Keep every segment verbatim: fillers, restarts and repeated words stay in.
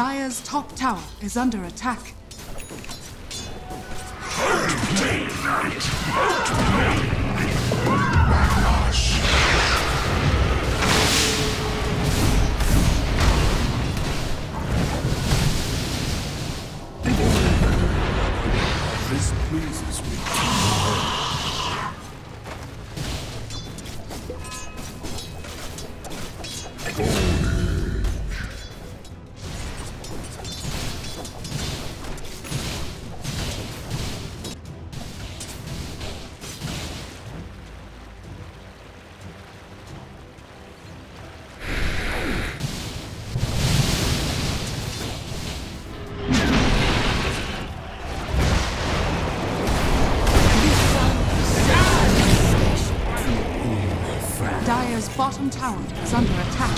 Dire's top tower is under attack. This pleases me. Dire's bottom tower is under attack.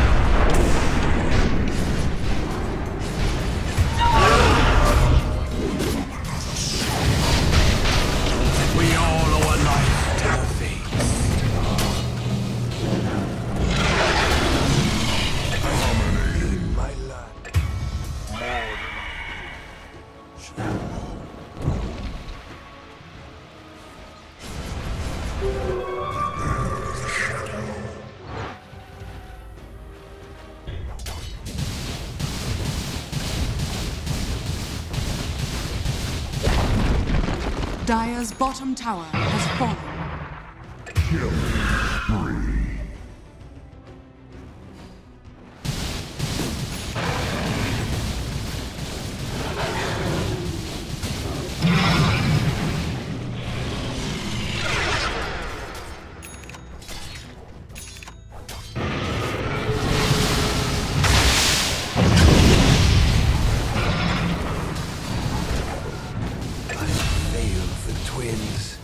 We all owe a life to the Fates. Dominating my land. Dire's bottom tower has fallen. Kill spree. Twins.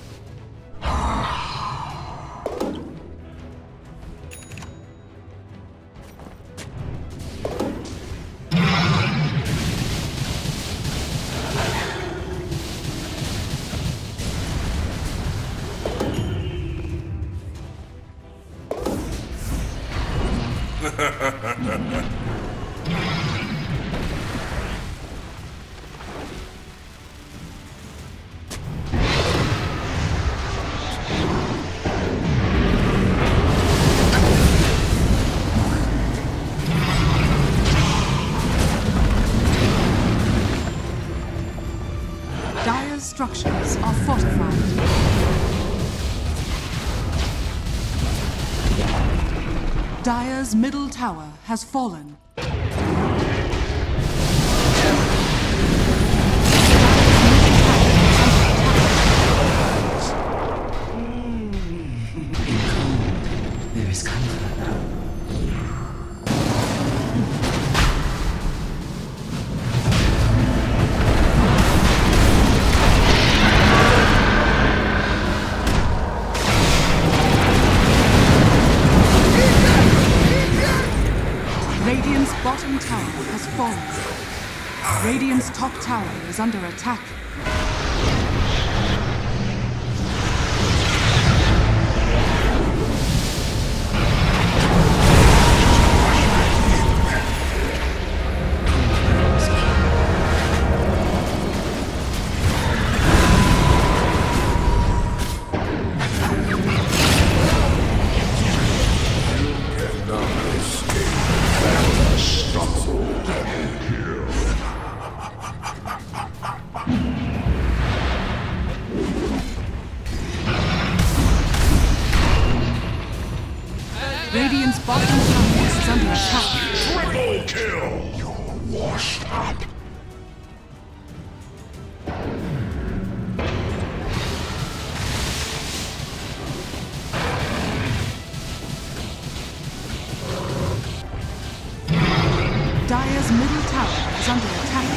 Dire's structures are fortified. Dire's middle tower has fallen. There is comfort now. Radiant's bottom tower has fallen. Radiant's top tower is under attack. Radiant's bottom tower is under attack. Triple kill! You're washed up. Dire's middle tower is under attack.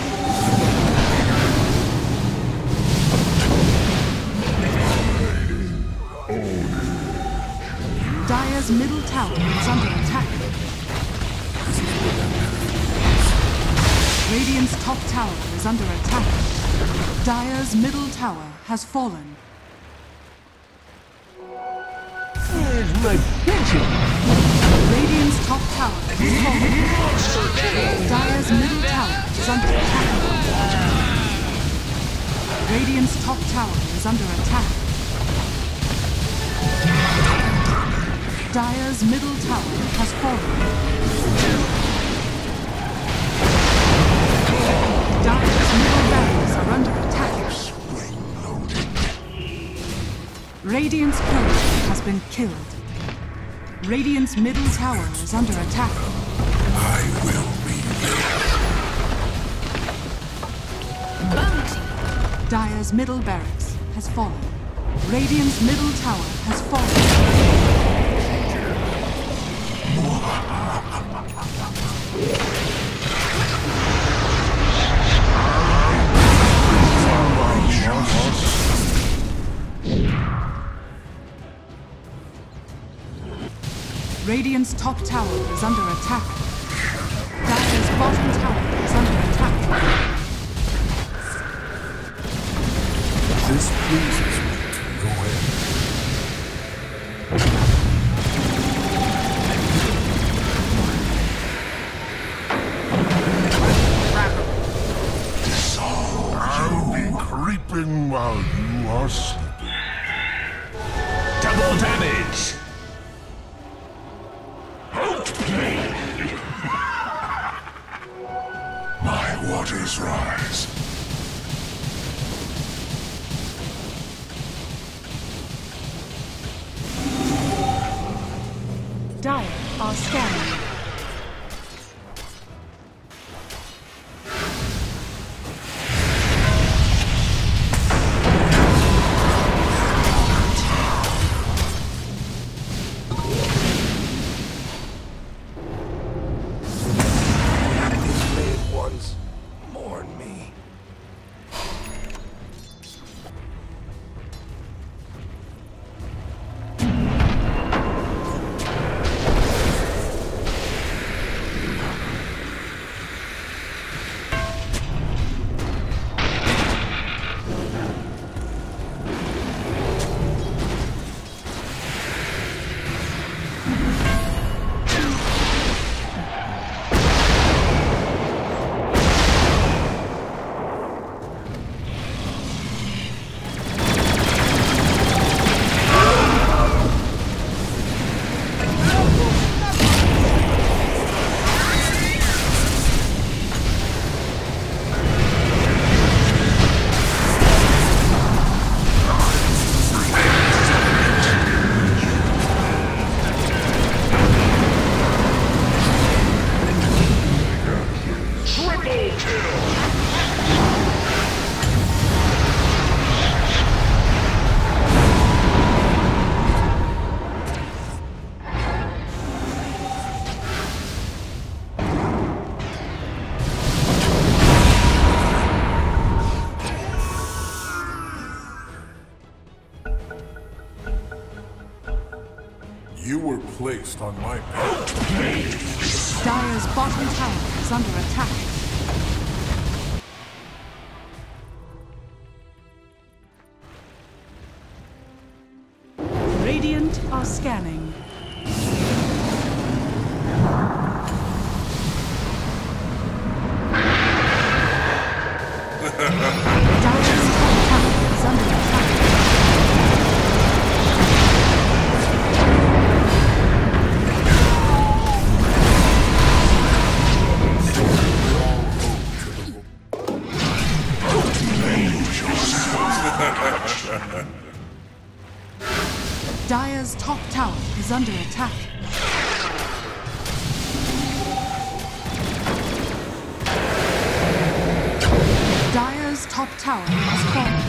Dire's middle tower is under attack. Radiant's top tower is under attack. Dire's middle tower has fallen. Where's my pigeon? Radiant's top tower is falling. Dire's middle tower is under attack. Radiant's top tower is under attack. Dire's middle tower has fallen. Dire's middle barracks are under attack. Radiant's courier has been killed. Radiant's middle tower is under attack. I will be Bounty. Dire's middle barracks has fallen. Radiant's middle tower has fallen. Radiant's top tower is under attack. Dire's bottom tower is under attack. This pleases me. Go ahead. I'll be creeping while you are sleeping. Double damage! My waters rise. Dire are scanning. You were placed on my path. Dire's bottom tower is under attack. Radiant are scanning. Dire's top tower is under attack. Dire's top tower is under attack. Dire's top tower has fallen.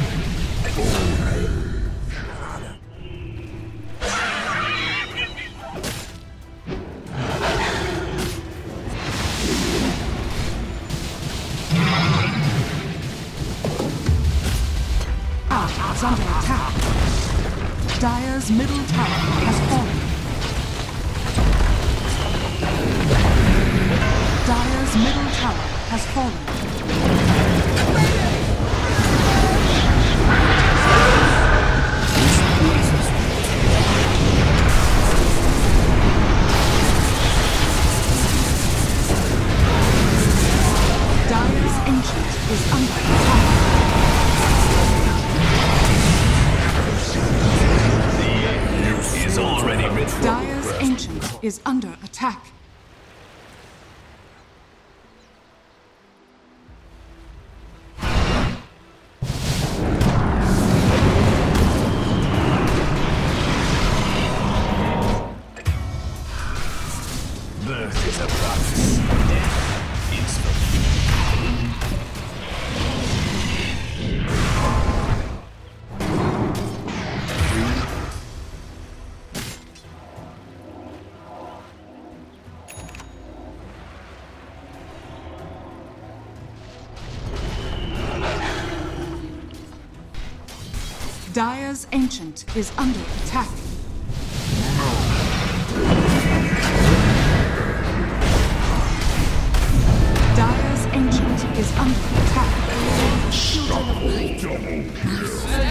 Ah, is under attack. Dire's middle tower has fallen. Dire's middle tower has fallen. is under attack. Birth is a promise. Death is the Dire's Ancient is under attack. Dire's Ancient is under attack. Children of light, my